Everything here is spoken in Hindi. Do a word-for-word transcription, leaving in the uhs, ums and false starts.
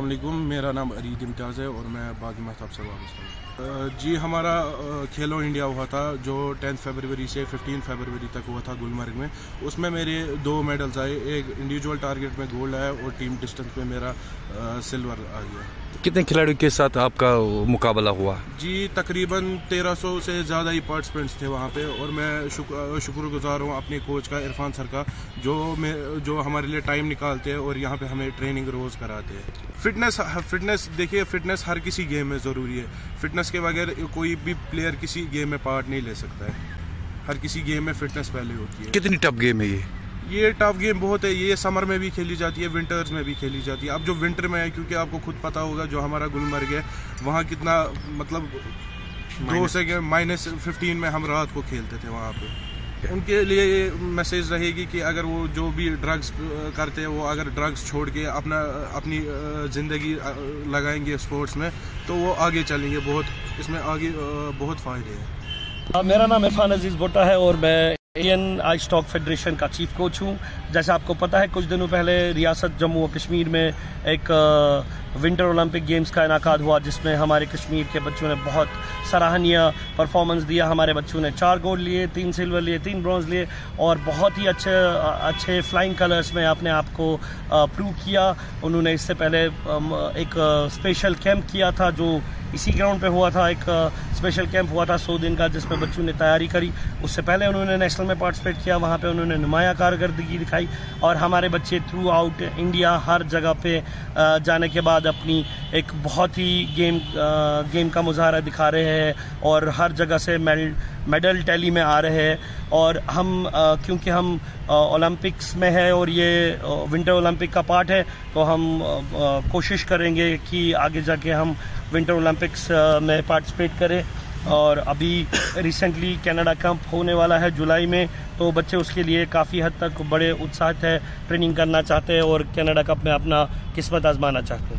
अस्सलाम वालेकुम, मेरा नाम अरीद इम्तियाज़ है और मैं बागी महताब से वापस हूँ। जी, हमारा खेलो इंडिया हुआ था जो टेंथ फरवरी से फिफ्टीन फरवरी तक हुआ था गुलमर्ग में। उसमें मेरे दो मेडल्स आए, एक इंडिविजुअल टारगेट में गोल्ड आया और टीम डिस्टेंस में मेरा सिल्वर आ गया। कितने खिलाड़ियों के साथ आपका मुकाबला हुआ? जी, तकरीबन तेरह सौ से ज़्यादा ही पार्टिसिपेंट्स थे वहाँ पे और मैं शुक्र शुक्रगुजार हूँ अपने कोच का, इरफान सर का, जो मैं जो हमारे लिए टाइम निकालते हैं और यहाँ पे हमें ट्रेनिंग रोज़ कराते हैं। फिटनेस फिटनेस देखिए, फिटनेस हर किसी गेम में ज़रूरी है। फिटनेस के बगैर कोई भी प्लेयर किसी गेम में पार्ट नहीं ले सकता है। हर किसी गेम में फिटनेस पहले होती है। कितनी टफ गेम है ये? ये टफ गेम बहुत है। ये समर में भी खेली जाती है, विंटर्स में भी खेली जाती है। अब जो विंटर में है, क्योंकि आपको खुद पता होगा जो हमारा गुलमर्ग है वहाँ कितना मतलब दो से माइनस फिफ्टीन में हम रात को खेलते थे वहाँ पे। उनके लिए ये मैसेज रहेगी कि अगर वो जो भी ड्रग्स करते हैं, वो अगर ड्रग्स छोड़ के अपना अपनी ज़िंदगी लगाएंगे स्पोर्ट्स में तो वो आगे चलेंगे। बहुत इसमें आगे बहुत फ़ायदे हैं। मेरा नाम इरफान अजीज़ भुट्टा है और मैं इंडियन आइस स्टॉक फेडरेशन का चीफ कोच हूँ। जैसा आपको पता है, कुछ दिनों पहले रियासत जम्मू और कश्मीर में एक विंटर ओलंपिक गेम्स का इनाकाद हुआ जिसमें हमारे कश्मीर के बच्चों ने बहुत सराहनीय परफॉर्मेंस दिया। हमारे बच्चों ने चार गोल्ड लिए, तीन सिल्वर लिए, तीन ब्रॉन्ज लिए और बहुत ही अच्छे अच्छे फ्लाइंग कलर्स में अपने आप को प्रूव किया। उन्होंने इससे पहले एक स्पेशल कैंप किया था जो इसी ग्राउंड पे हुआ था। एक स्पेशल कैंप हुआ था सौ दिन का जिसमें बच्चों ने तैयारी करी। उससे पहले उन्होंने नेशनल में पार्टिसिपेट किया, वहाँ पे उन्होंने नुमाया कारकर्दगी दिखाई और हमारे बच्चे थ्रू आउट इंडिया हर जगह पे जाने के बाद अपनी एक बहुत ही गेम गेम का मुजाहरा दिखा रहे हैं और हर जगह से मेडल मेडल टैली में आ रहे हैं। और हम क्योंकि हम ओलंपिक्स में है और ये विंटर ओलंपिक का पार्ट है तो हम कोशिश करेंगे कि आगे जाके हम विंटर ओलंपिक्स में पार्टिसिपेट करें। और अभी रिसेंटली कनाडा कप होने वाला है जुलाई में, तो बच्चे उसके लिए काफ़ी हद तक बड़े उत्साहित है, ट्रेनिंग करना चाहते हैं और कनाडा कप में अपना किस्मत आजमाना चाहते हैं।